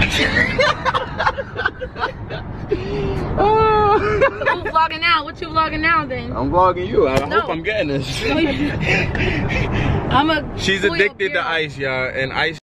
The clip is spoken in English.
You vlogging now? What you vlogging now then? I'm vlogging you. I hope I'm getting this. I'm a. She's addicted to ice, y'all, and ice